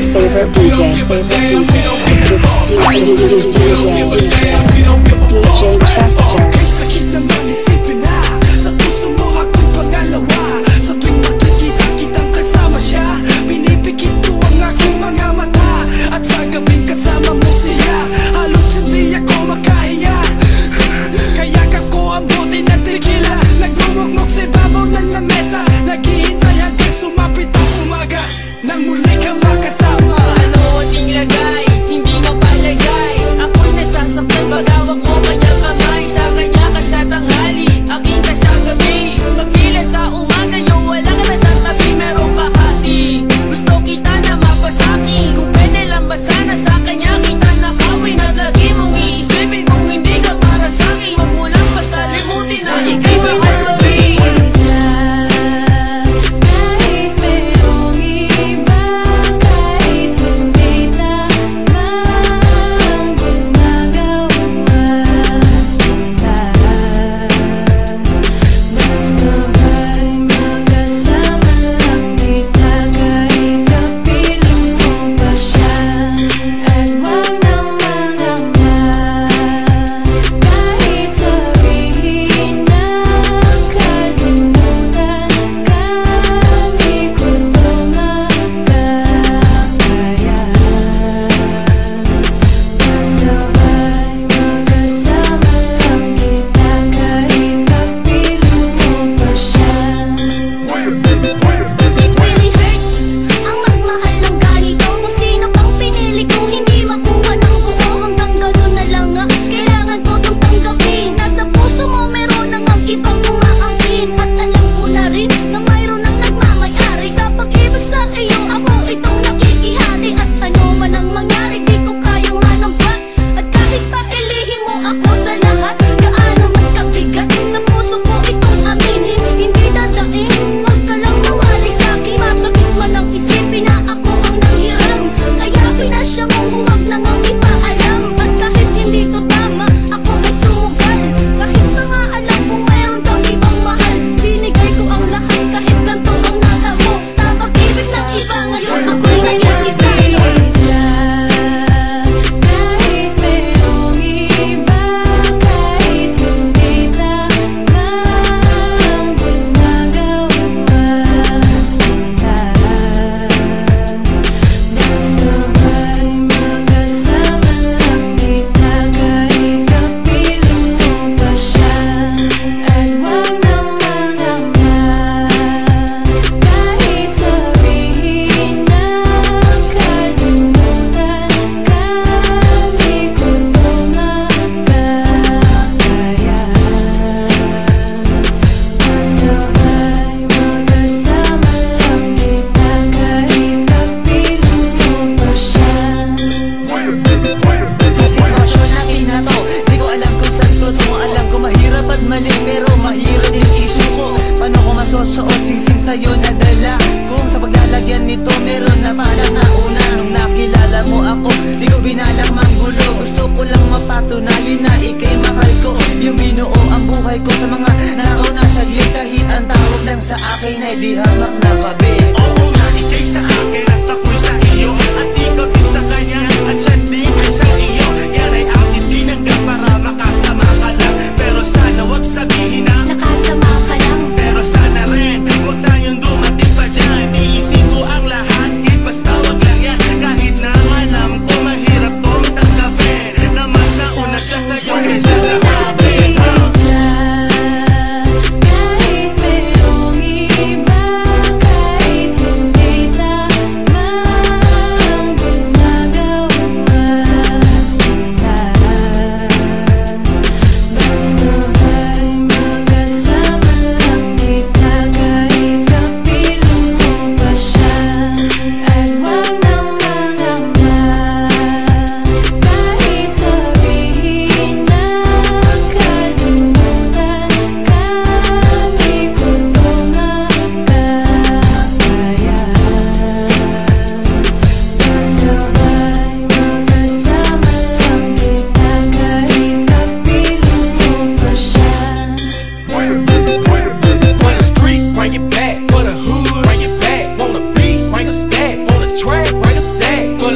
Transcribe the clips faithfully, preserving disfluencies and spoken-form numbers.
favorite D J, favorite D J. It's D J, D J, D J Chester. Ano ating lagay, hindi mapalagay. Ako'y nasasaktan pag hawak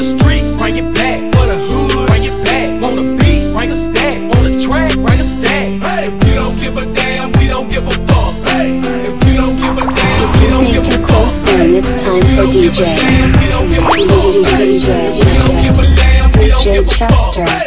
street, bring it back. For the hood, bring it back. Want a beat, bring a stack. Want a track, bring a stack. Hey, if you don't give a damn, we don't give a fuck. Hey, if you don't give a damn, we don't give a fuck. If you think you're close, then it's time for D J. D J, D J, D J, D J Chester.